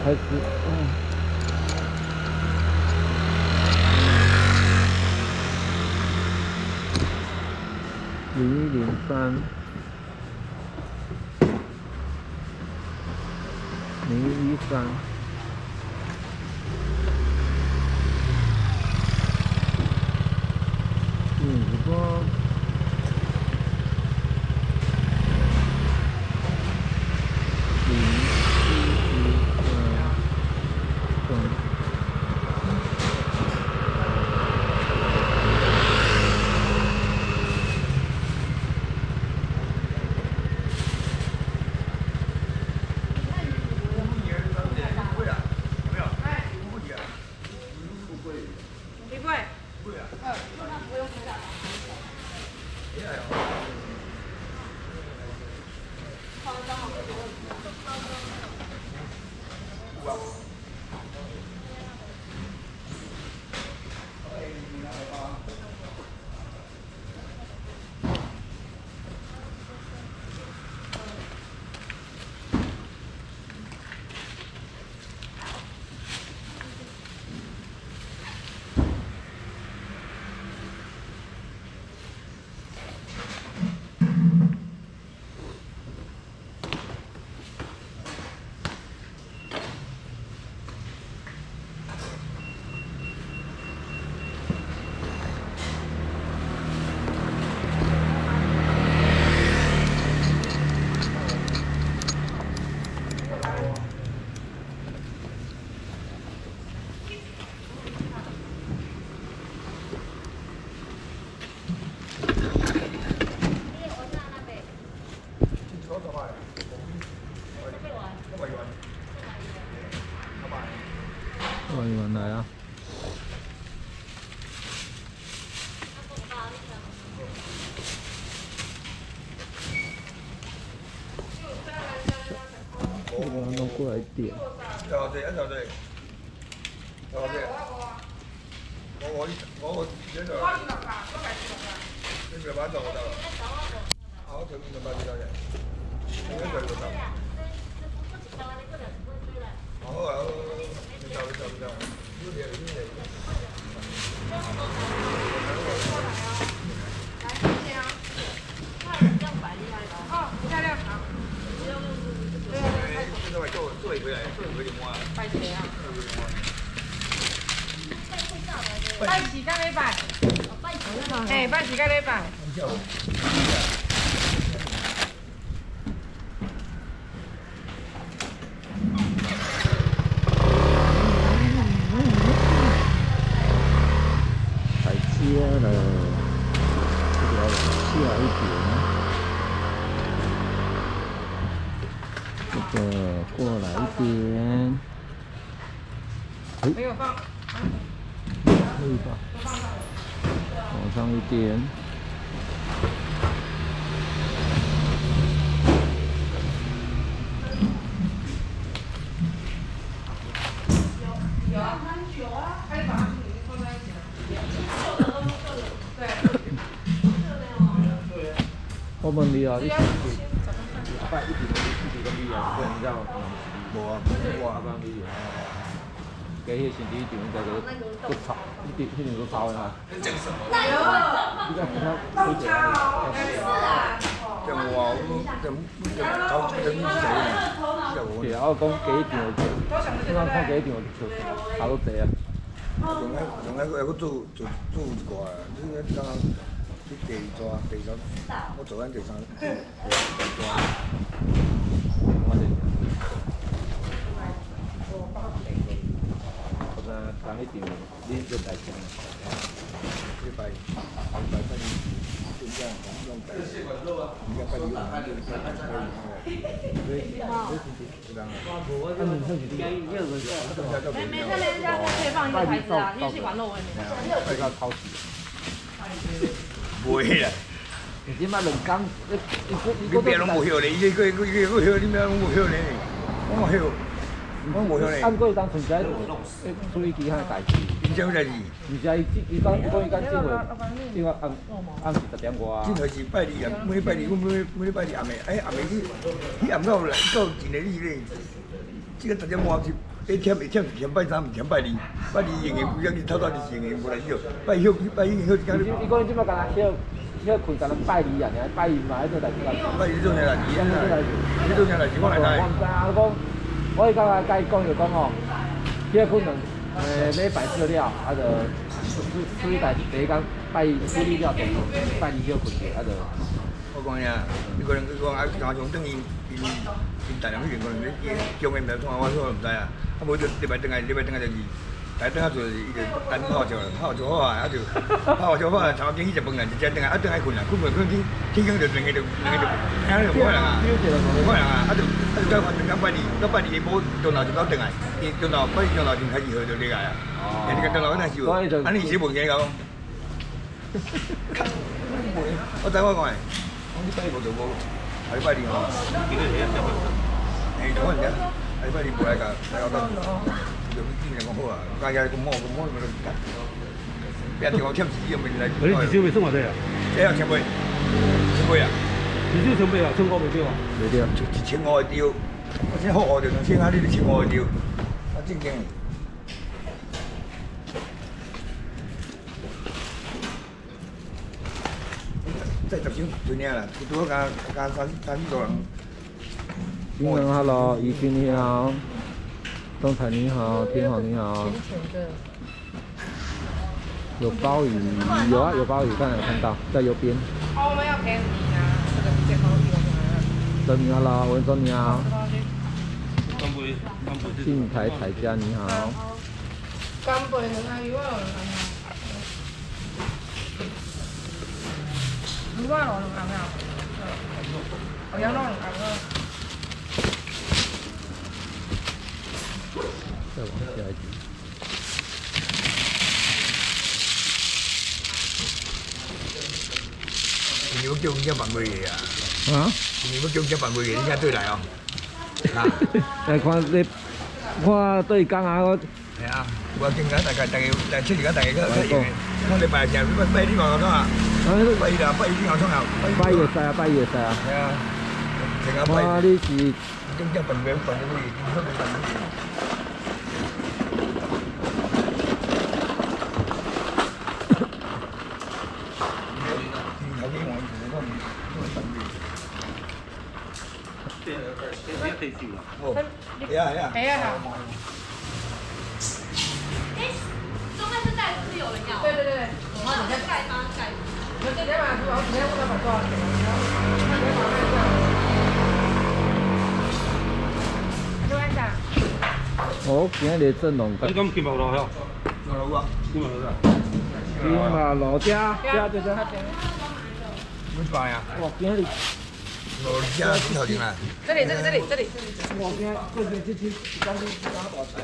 开始，0103，0113，58。 外援来啊！这个弄过来点。 条队，一条队，条队。我这个。你别把走我到了。好，就你把这条人。应该在这上。好啊，你走。有点。漂亮长。这块做一个人摸啊。摆谁啊？拜几个礼拜？哎，拜几个礼拜？ 台阶了，这个要下一点。 这个过来一点， 没有放， 可以吧？往上一点， 有啊，很久啊，可以把它放在一起了。对。 我问你啊，你拜一点4个米啊，你知道吗？ 无啊， 我讲米啊，加迄身体场在个炒，迄阵个炒的嘛。 你讲什么？ 你讲其他豆茶哦，是啊。讲我讲搞这个米是对啊，我讲加一场，我讲看加一场就差不多济啊。 用迄个做一挂啊，你刚刚你第三，我做完第三， 当一场，你就来讲。 礼拜分这样用改，应该快用。 每个人家可以放一个牌子啊，日系管肉外面。 快到超市。 袂啦， 你即摆2工， 你别拢无晓咧，伊个晓，你咩拢无晓咧？我无晓，我无晓咧。 按过当存在处理其他代志。 你啥物代志？ 而且伊讲正月暗时10点外啊。 今头是拜二啊，每礼拜二，我每礼拜二暗暝，暗暝去暗到来到前个日咧，这个10点外你添拜三，添拜二，拜二营营规日透早就是营营无来休，拜营休一天。 你讲你即摆敢若休困，敢若拜二啊，拜二嘛喺做代志啦。 拜二做啥代志？你做啥代志？我来知。 我唔知啊，我刚才甲伊讲就讲吼，迄可能礼拜四了，啊就处理代志，第一工拜处理了，拜二休困者，啊就。 我讲呀，你可能啊，加上等因大量迄边可能你中间唔通我唔知啊。啊无就礼拜登来就是来等下做伊就等泡就好啊，啊就泡就好啊，差不多去食饭啦，就只等下等下困啦，困天光就两个就啊就无可能啊，无可能啊，啊就到拜二下晡中昼就到登来，中昼拜中昼就开始喝就入来啊，人家中昼那是有，啊你是问起个？我知我讲诶。你拜五就无，下礼拜二吼，就可能下礼拜二无来甲等，就今日讲好啊，家家咁摸咪就干，别地方添钱又咪来。 你至少未算偌济啊？ 这要千倍啊！ 至少千倍啊，1500袂对啊？ 袂对 ，1500会丢，我先好学就2000啊，你就1500会丢，啊正经。再10箱就领啦，拄好加3、4个人。 金人 ，Hello， 怡君你好，东彩你好，天好你好。有鲍鱼，有啊，有鲍鱼，刚才有看到，在右边。 哦，我们要便宜啊，这个健康鱼我们。 周你好，文忠你好。 干杯， 信台彩家你好。 干杯，两鱼啊，鱼啊，两鱼啊，我羊肉两鱼啊。 再往下一集。 你要叫人家办过嘢啊？ 啊？ 你要叫人家办过嘢，人家对来哦。啊？ 来看你，看对讲啊，我。 系啊，我见大家出嚟大家我哋拜成拜呢個咁啊，拜啦，拜呢個窗口， 拜月晒啊，拜月晒啊。 係啊，成日拜。 哇！你是真正笨嘅，係啊。 中间是带是有人要。对，我们直接盖帮盖。我直接把我直接问他把多少钱，然后他直接把卖掉。6万下。 哦，今日阵容。 你讲金毛路吼？ 金毛路啊？ 金毛路啊？ 金马路对。 要拜啊！ 哇，今日。 路家几头前啦？ 这里。 哇，今日这刚大菜。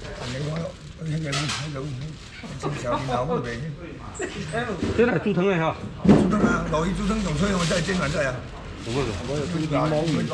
这来煮汤的哈？ 煮汤啊，老鱼煮汤用水我再煎完再啊。 我有柠檬鱼。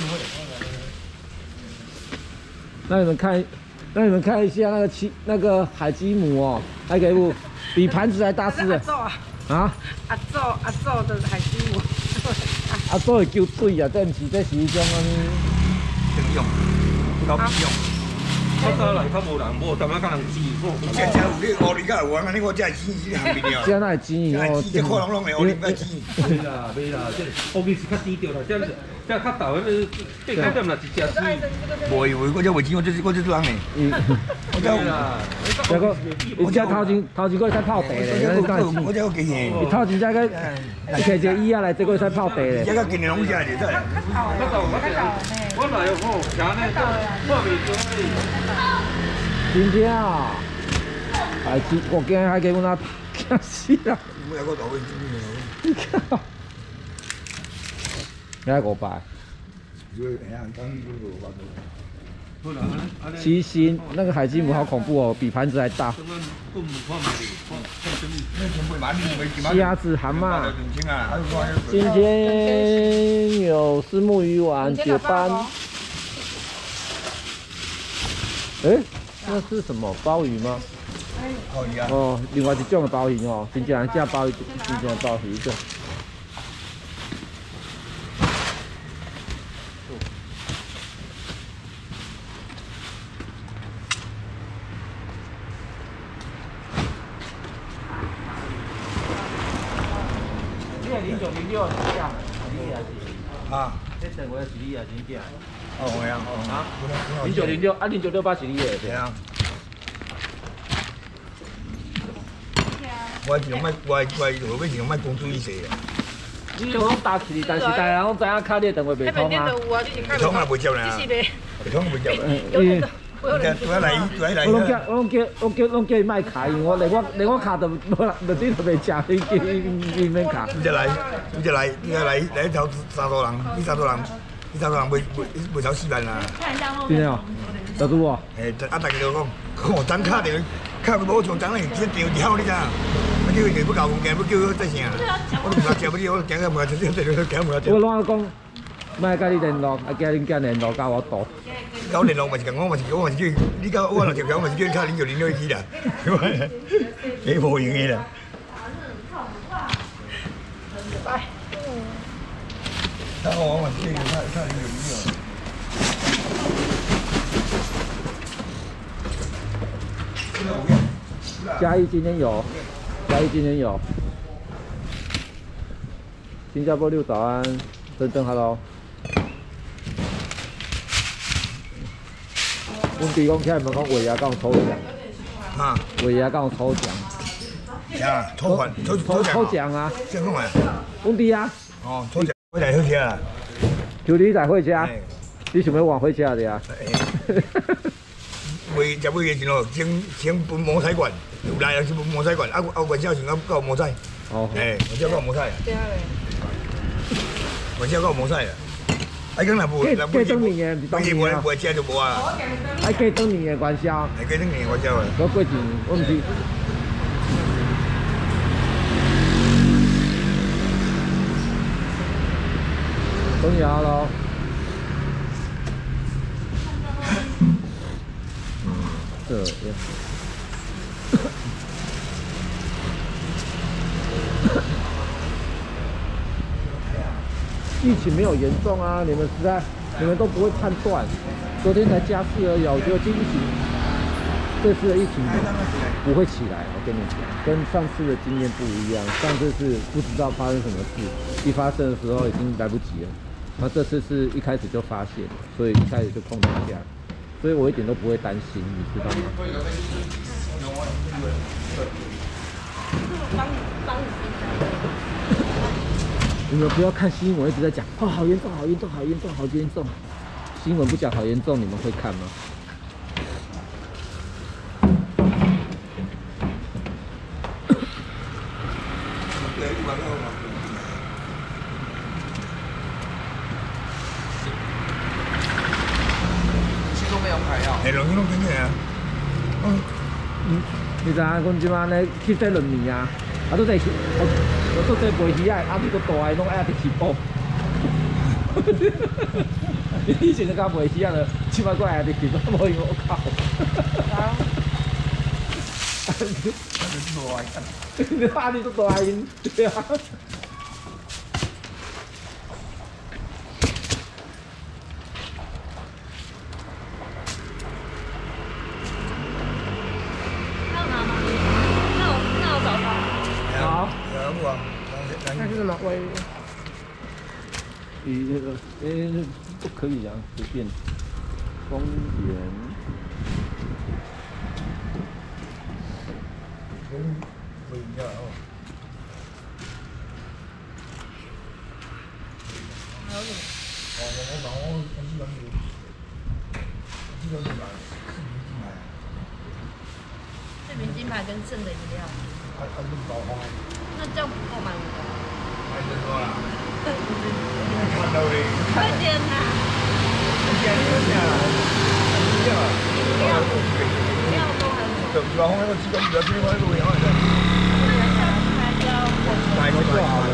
那你们看一下那个海基母哦，还给我比盘子还大只的。啊？ 阿祖的海基母。 阿祖会叫水啊，这不是迄种安尼。 正用，高品用。 我早来较无人，无踮仔甲人煮。 这有你乌里甲有安尼，我这煮是行面了。 这哪会煮哦？ 这看拢会乌里甲煮。 袂啦，这乌鱼是较低调啦，这较豆迄个八点啦一只水。 无以为我这袂煮，我这做人呢。我这啦， 这个，我这头前个使泡茶咧， 我这个经验。 伊头前这个，摕一个椅仔来，这个使泡茶咧。 这个今年拢食会得。 我来好，今日破面就真正啊！海基，我今日还给我那惊死啦！ 我有个大位煮面。 来500。七星那个海基母好恐怖哦，比盘子还大。虾子、蛤蟆。今天有虱目鱼丸解斑。哎，那是什么鲍鱼吗？哦，另外一种的鲍鱼哦，真正这鲍鱼，真正的鲍鱼这。 六是假，是你也是。 啊， 这电话是你也真假？ 哦，係啊， 啊，0906啊，0968是你的。 係啊。我用乜？我後尾用乜公主意思啊？ 你用講打起，但是大家攏知影卡你的電話袂通啊。 袂通啊，袂接啦。袂通袂接。我拢叫伊卖卡，因為連我卡都無啦，就啲都袂食，伊免卡。你來頭三組人，你三組人袂超4萬啦。 真的哦，大拄哦。 大家就講，我等卡掉，卡佢冇從等嚟，只掉後你咋？我叫佢哋不夠咁勁，不叫佢得成啊！我都唔敢接，不知我驚佢唔係直接驚唔係接。我攏講，莫甲你聯絡，叫恁囝聯絡，甲我賭。搞聯絡咪是講，我是叫你搞我若條橋，咪是叫你卡領就領咗去啦，幾無用嘅啦。睇我咪是叫卡領就領咗。嘉義今天有，新加坡6早安，真 hello。阮弟讲起来，问讲尾牙敢有抽奖？啊，尾牙敢有抽奖？呀，抽奖啊！这样啊？阮弟啊？哦，抽奖，我来回家。就你在回家？你想要晚回家的啊？尾时咯，先分摩彩馆，有来就分摩彩馆，晚上先到摩彩。哦。晚上到摩彩。对啊。晚上到摩彩啊！哎，讲若无，若不会吃就无啊。哎，加当年的元宵。哎，加当年的元宵啊。我过年，我唔是。冬芽咯。这样。疫情没有严重啊，你们都不会判断。昨天才加4而已，我觉得这疫情这次的疫情不会起来。我跟你讲，跟上次的经验不一样。上次是不知道发生什么事，一发生的时候已经来不及了。那这次是一开始就发现，所以一开始就控制下，所以我一点都不会担心，你知道吗？你们不要看新闻一直在讲，哦，好严重，好严重，好严重，好严重。新闻不讲好严重，你们会看吗？其实都没有开啊。两斤拢真嘅啊。你知影，阮即摆咧去这轮面啊，都在我做这卖鱼仔，你个大个拢爱去起煲。以前就讲卖鱼仔了，即摆过来去起煲，无用我靠。你大你都大因，对啊。 那是什么味？ 那个，不可以啊，随便。公园。不一样哦。 还有什么？这瓶金牌跟剩的饮料。那这样不够买5个。太多了。看到你。快点呐！不要多还是？对，主要我那个鸡肝比较偏我那个样子。还是做好了。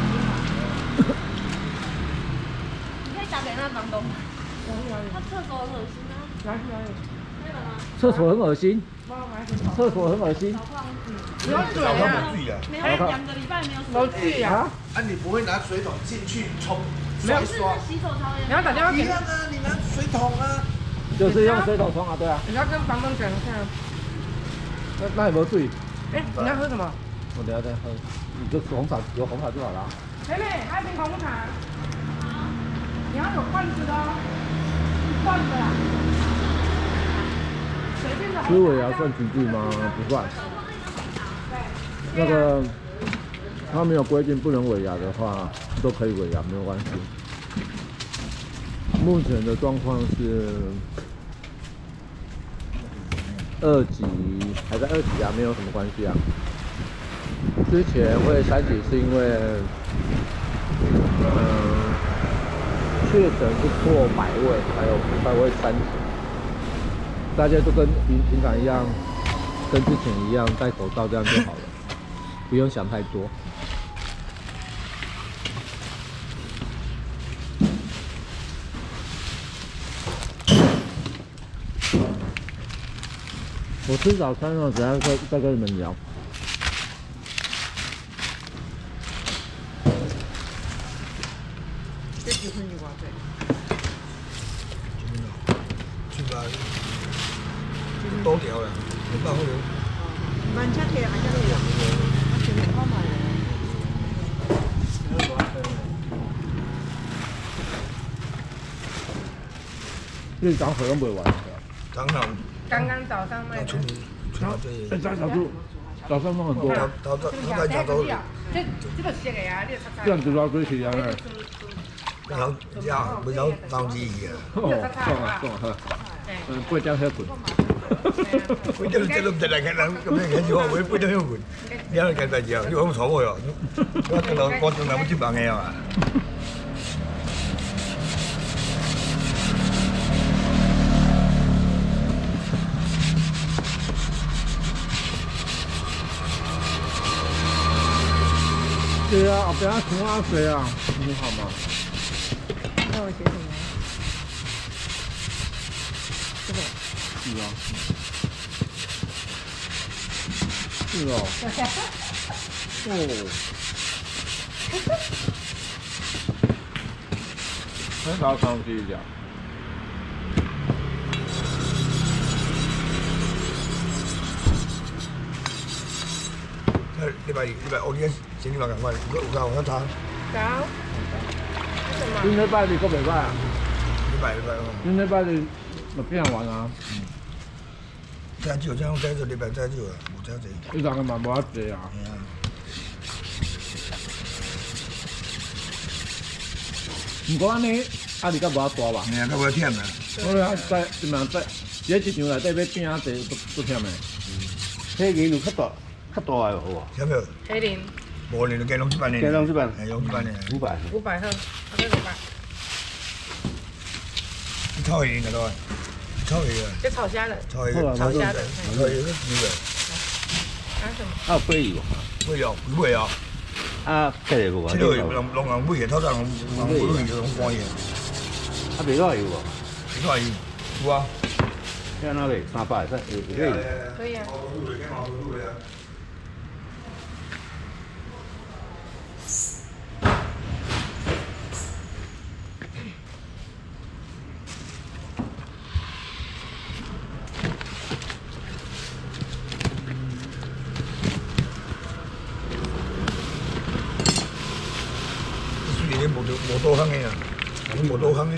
你可以打给那房东。他厕所很恶心啊。哪里？ 厕所很恶心。厕所很恶心。 没有水啊！没有2个礼拜没有水啊！你不会拿水桶进去冲？ 没有，是洗手槽的。你要打电话给一样啊，你拿水桶啊。 就是用水桶冲啊，对啊。 你要跟房东讲一下。 那有没有水？ 你要喝什么？ 我等下再喝。你就红茶，有红茶就好了。 妹妹，还有瓶红茶。你要有罐子的哦，一罐的啦。随便的。 吃尾牙算集聚吗？不算。那个他没有规定不能尾牙的话，都可以尾牙，没有关系。目前的状况是2级，还在2级啊，没有什么关系啊。之前会3级是因为，确诊是破100位，才会3级。大家都跟平常一样，跟之前一样戴口罩，这样就好了，不用想太多。我吃早餐了，等下再跟你们聊。 这结婚就多少岁？ 多条了，很大好了。 慢车车还是有，我前面好慢的。 你早喝都没完。 刚好刚刚早上卖的。 春这早上弄很多。 他加多。 这个色的啊，你擦擦。 这样子多少钱啊？ 然后呀，没有当机啊。 爽，不讲太贵。 我这都唔得嚟嘅，咁樣嘅嘢我杯都香罐，你喺度計大字啊？你講錯喎，我仲有冇接棒嘅啊？ 对啊，后边冲啊水啊，你好吗？ 那我写什么？这个。 是啊。是哦。哦。很少看这一家。 禮拜我啲整啲話咁快，有夠我一餐。 搞。 今禮拜你個禮拜啊？ 禮拜。 今禮拜你咪邊人玩啊？ 真係招，真係禮拜真係招啊，冇真係。 你兩個咪冇得借啊？唔過安尼，啊你甲無得大吧？ 係啊，夠冇忝啊。 我啊在點樣在，而一場內底要拼啊地都忝誒。 迄個路較大個好啊。 有冇？ 黑林。 冇你都計200年。 計200， 係200年。 500。 500克，我這500。 你炒魚嘅都係，炒魚嘅。 就炒蝦的。 炒蝦的。 炒蝦的。 炒魚都煮嘅。 還有什麼？ 啊，鮪魚。 鮪魚，鮪魚。 啊，這個無啊。 這個龍鰻鮪魚偷曬龍鮪魚就龍乾嘢。 啊，未多有喎。 未多有。有啊。 聽那個300， 可以啊。 無多香嘅啊，無多香嘅。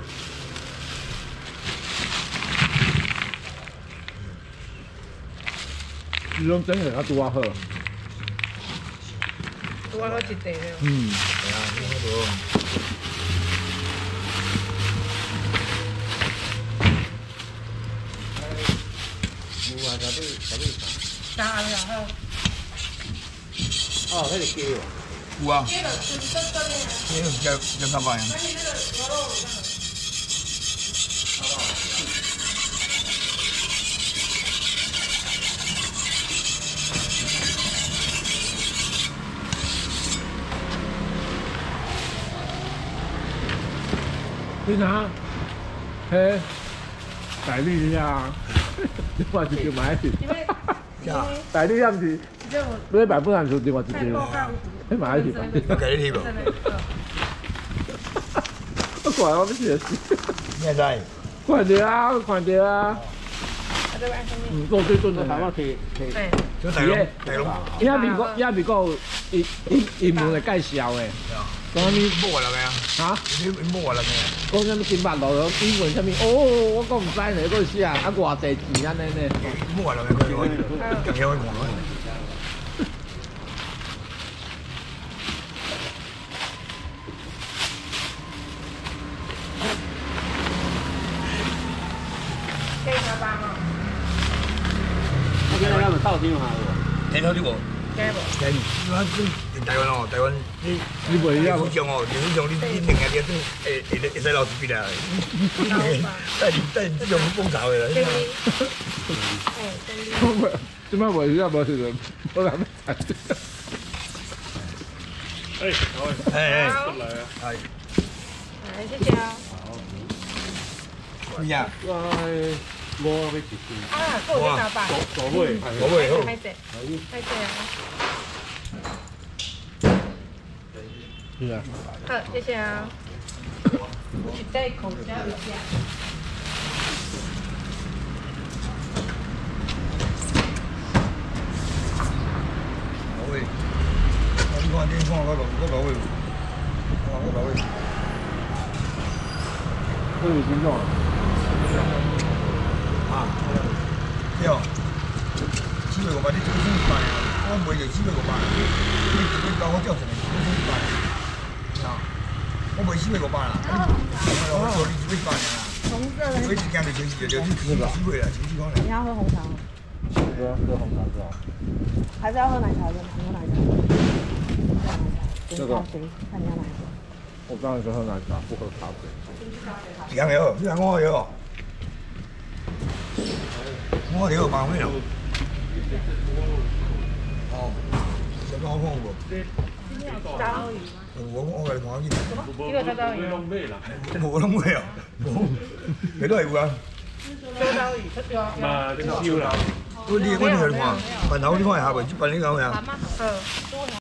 你講整個較多好。 多好一地了。 嗯。 係啊，呢度。 有啊， 打了好。 哦，迄個雞喎。 有啊。呢個叫300啊。 你睇，嘿，大力呀！你話直接買一條。大力啱是，你100本人做電話直接，你買一條。 我計你貼喎。 我怪我乜事？ 咩仔？ 快啲啊！快啲啊！ 这边上面。 做最准的台湾提。 对。 就大龙，大龙。 也美国英文来介绍的。讲啥物？ 摸了没啊？ 啊？ 你摸了没啊？ 讲啥物金巴路英文啥物？哦，我讲唔知呢，嗰写啊偌济字安尼呢？ 摸了没？更要去看。 可以拿吧吗？ 我今日咱们透天下无？ 听到啲无？ 可以不？ 听，你台湾哦，台湾你袂了。副将哦，副将你两个点会使老师比啦。带这种风潮的啦。 哎，真的。 即摆袂需要无时阵，我来要查。 哎， 过来啊！ 哎， 来，谢谢啊。 你呀， 我要一斤。 啊，够我拿吧。 左尾， 我会好。 拍谁？拍谁啊？ 是啊。 好，谢谢啊。我戴口罩一下。 我会，你看我老会，我老会。 这有斤重啊？ 啊，对哦，700-500，你这个100啊，我卖就700-500，你搞我叫什么？100啊，我卖700-500啦，我说你100啦， 红色的。 我一件就前几就你机会啦，前几块啦。 你要喝红茶吗？ 喝红茶是吧？ 还是要喝奶茶的？喝奶茶。 这个。 看你要哪一个。 我当然是喝奶茶，不喝咖啡。 几样药？你看我药。我了麻烦了。哦，这个好看不？ 章鱼。 我来看见。 一个章鱼。 我拢买啊，几多有啊？ 周章鱼，对啊。 嘛，你收啦。 我你来看，饭头你看下袂，一般你讲呀。